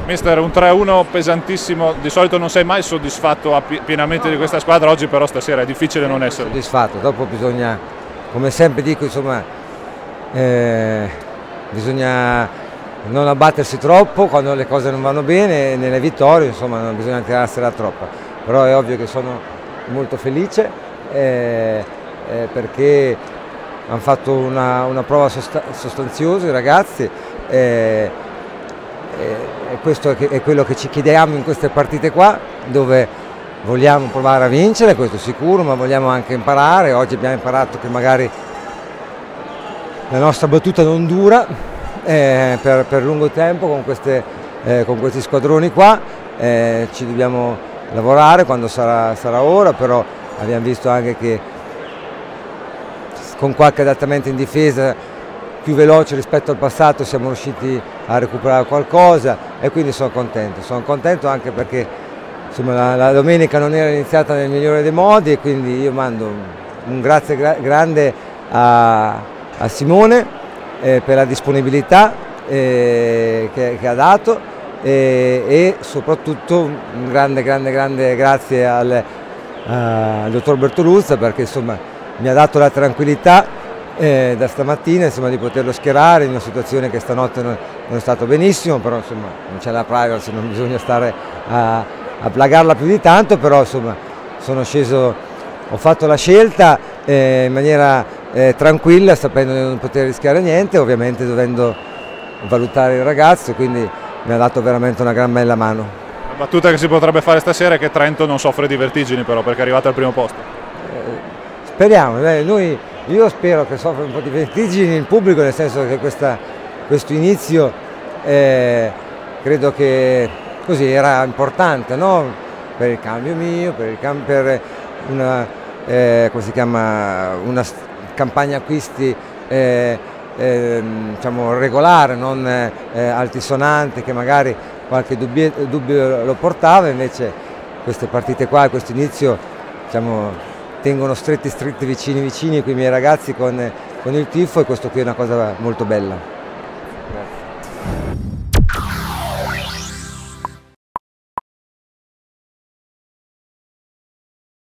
Mister, un 3-1 pesantissimo, di solito non sei mai soddisfatto pienamente di questa squadra, oggi però stasera è difficile non essere soddisfatto. Dopo bisogna, come sempre dico, insomma, bisogna non abbattersi troppo quando le cose non vanno bene, nelle vittorie insomma non bisogna tirarsela troppa, però è ovvio che sono molto felice perché hanno fatto una prova sostanziosa i ragazzi. E questo è quello che ci chiediamo in queste partite qua, dove vogliamo provare a vincere, questo è sicuro, ma vogliamo anche imparare. Oggi abbiamo imparato che magari la nostra battuta non dura per lungo tempo con questi squadroni qua, ci dobbiamo lavorare quando sarà ora, però abbiamo visto anche che con qualche adattamento in difesa più veloce rispetto al passato siamo riusciti a recuperare qualcosa e quindi sono contento anche perché insomma, la domenica non era iniziata nel migliore dei modi e quindi io mando un grazie grande a Simone per la disponibilità che ha dato e soprattutto un grande grazie al dottor Bertoluzza perché insomma, mi ha dato la tranquillità da stamattina insomma, di poterlo schierare in una situazione che stanotte non è stato benissimo, però insomma, non c'è la privacy, non bisogna stare a plagarla più di tanto, però insomma, sono sceso, ho fatto la scelta in maniera tranquilla, sapendo di non poter rischiare niente, ovviamente dovendo valutare il ragazzo, quindi mi ha dato veramente una gran bella mano. La battuta che si potrebbe fare stasera è che Trento non soffre di vertigini però perché è arrivato al primo posto. Speriamo, io spero che soffra un po' di vertigini il pubblico, nel senso che questo inizio credo che così era importante, no? Per il cambio mio, per una, come si chiama, una campagna acquisti diciamo regolare, non altisonante che magari qualche dubbio lo portava, invece queste partite qua e questo inizio diciamo, tengono stretti vicini qui i miei ragazzi con il tifo e questo qui è una cosa molto bella.